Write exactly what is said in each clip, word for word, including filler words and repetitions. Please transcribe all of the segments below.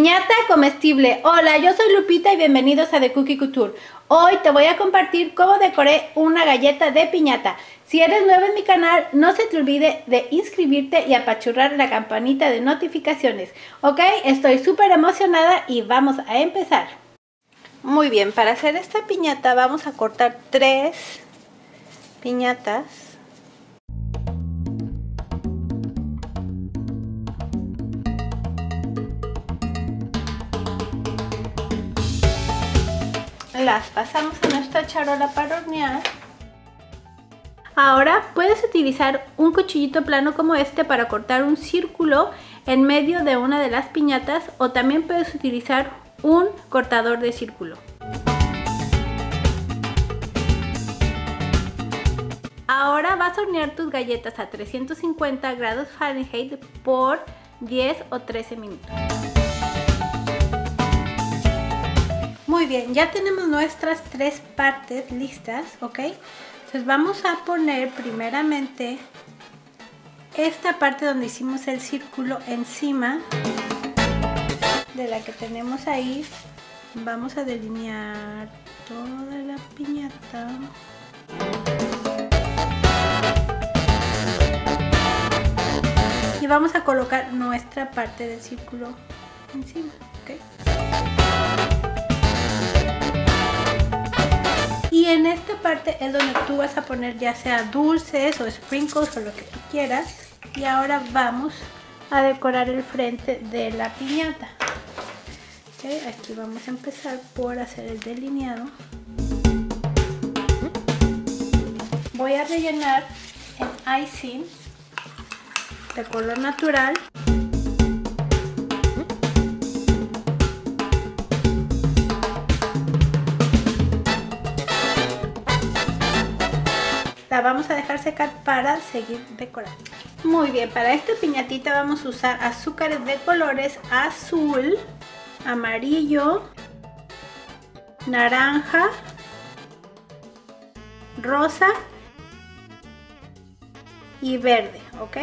Piñata comestible. Hola, yo soy Lupita y bienvenidos a The Cookie Couture. Hoy te voy a compartir cómo decoré una galleta de piñata. Si eres nuevo en mi canal, no se te olvide de inscribirte y apachurrar la campanita de notificaciones. Ok, estoy súper emocionada y vamos a empezar. Muy bien, para hacer esta piñata vamos a cortar tres piñatas. Las pasamos a nuestra charola para hornear. Ahora puedes utilizar un cuchillito plano como este para cortar un círculo en medio de una de las piñatas, o también puedes utilizar un cortador de círculo. Ahora vas a hornear tus galletas a trescientos cincuenta grados Fahrenheit por diez o trece minutos. Muy bien, ya tenemos nuestras tres partes listas, ¿ok? Entonces vamos a poner primeramente esta parte donde hicimos el círculo encima de la que tenemos ahí. Vamos a delinear toda la piñata. Y vamos a colocar nuestra parte del círculo encima, ¿ok? Y en esta parte es donde tú vas a poner ya sea dulces o sprinkles o lo que tú quieras. Y ahora vamos a decorar el frente de la piñata. Okay, aquí vamos a empezar por hacer el delineado. Voy a rellenar el icing de color natural. La vamos a dejar secar para seguir decorando. Muy bien, para esta piñatita vamos a usar azúcares de colores azul, amarillo, naranja, rosa y verde, ¿ok?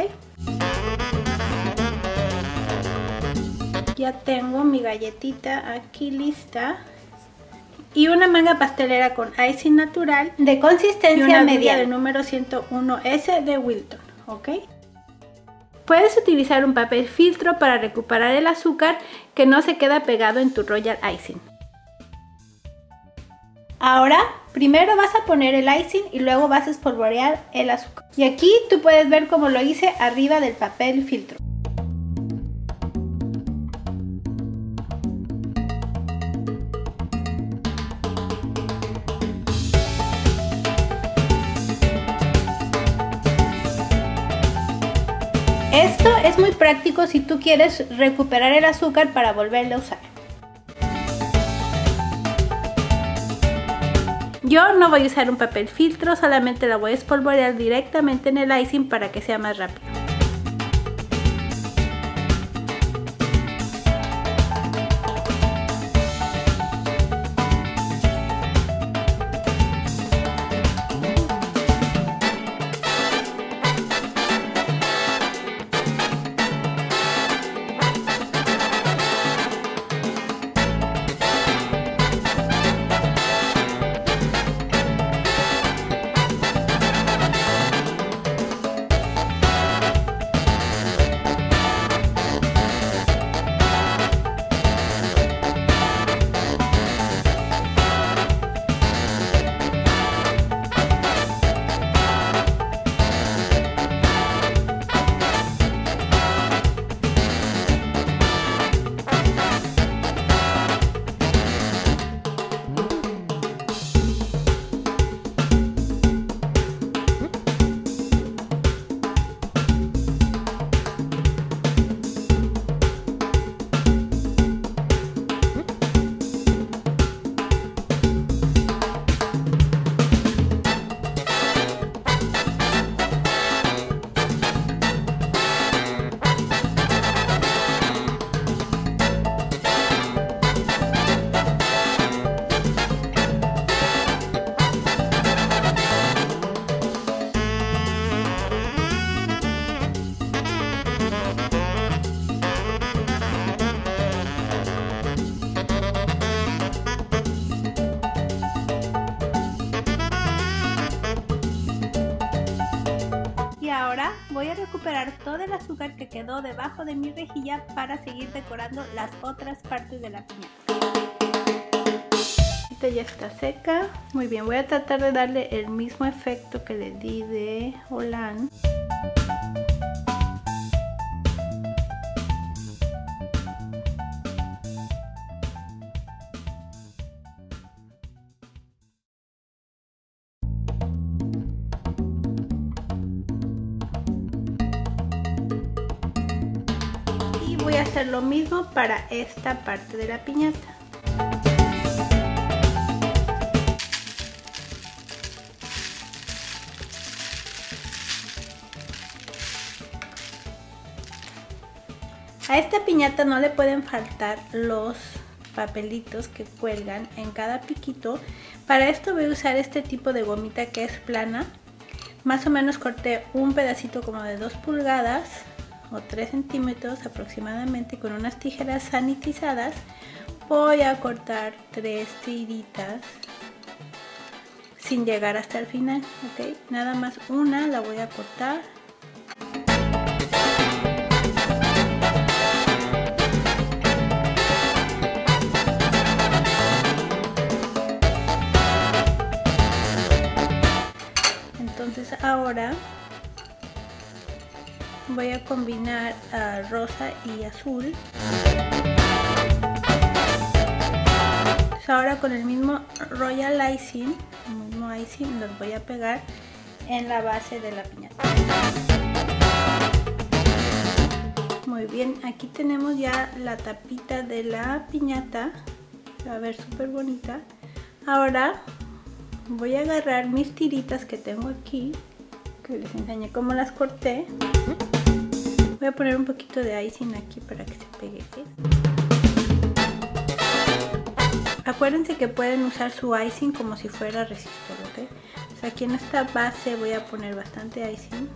Ya tengo mi galletita aquí lista. Y una manga pastelera con icing natural de consistencia media del número ciento uno ese de Wilton, ¿ok? Puedes utilizar un papel filtro para recuperar el azúcar que no se queda pegado en tu royal icing. Ahora, primero vas a poner el icing y luego vas a espolvorear el azúcar. Y aquí tú puedes ver cómo lo hice arriba del papel filtro. Esto es muy práctico si tú quieres recuperar el azúcar para volverlo a usar. Yo no voy a usar un papel filtro, solamente la voy a espolvorear directamente en el icing para que sea más rápido. ahora voy a recuperar todo el azúcar que quedó debajo de mi rejilla para seguir decorando las otras partes de la piñata. Esta ya está seca. Muy bien, voy a tratar de darle el mismo efecto que le di de Hollande. Voy a hacer lo mismo para esta parte de la piñata. A esta piñata no le pueden faltar los papelitos que cuelgan en cada piquito. Para esto voy a usar este tipo de gomita que es plana. Más o menos corté un pedacito como de dos pulgadas o tres centímetros aproximadamente con unas tijeras sanitizadas. Voy a cortar tres tiritas sin llegar hasta el final, ok, nada más una la voy a cortar. Entonces ahora voy a combinar uh, rosa y azul. Entonces ahora con el mismo Royal Icing, el mismo icing, los voy a pegar en la base de la piñata. Muy bien, aquí tenemos ya la tapita de la piñata. Se va a ver súper bonita. Ahora voy a agarrar mis tiritas que tengo aquí, que les enseñé cómo las corté. Voy a poner un poquito de icing aquí para que se pegue. Acuérdense que pueden usar su icing como si fuera resistor, ¿ok? O sea, aquí en esta base voy a poner bastante icing.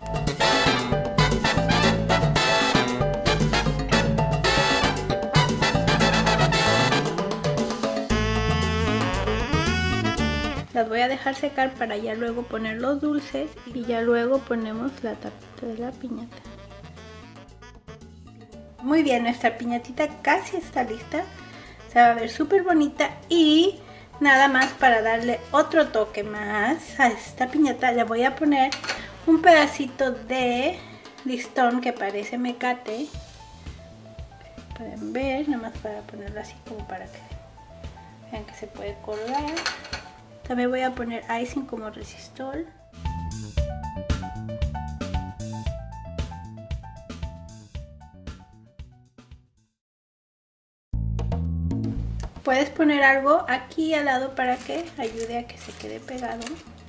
Las voy a dejar secar para ya luego poner los dulces y ya luego ponemos la tapita de la piñata. Muy bien, nuestra piñatita casi está lista. Se va a ver súper bonita y nada más para darle otro toque más a esta piñata le voy a poner un pedacito de listón que parece mecate. Pueden ver, nada más para ponerlo así como para que vean que se puede colgar. También voy a poner icing como resistol. Puedes poner algo aquí al lado para que ayude a que se quede pegado.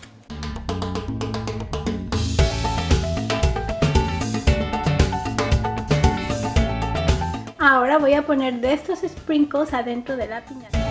Ahora voy a poner de estos sprinkles adentro de la piñata.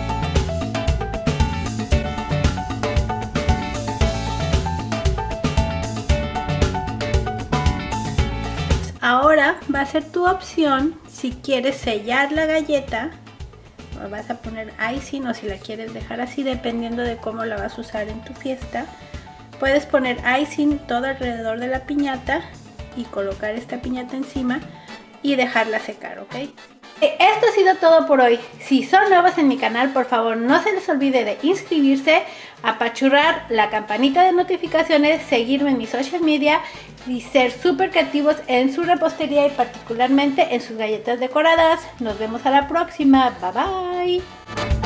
Ahora va a ser tu opción si quieres sellar la galleta. Vas a poner icing o si la quieres dejar así dependiendo de cómo la vas a usar en tu fiesta. Puedes poner icing todo alrededor de la piñata y colocar esta piñata encima y dejarla secar, ¿ok? Esto ha sido todo por hoy. Si son nuevos en mi canal, por favor no se les olvide de inscribirse, apachurrar la campanita de notificaciones, seguirme en mi social media y ser súper creativos en su repostería y particularmente en sus galletas decoradas. Nos vemos a la próxima. Bye bye.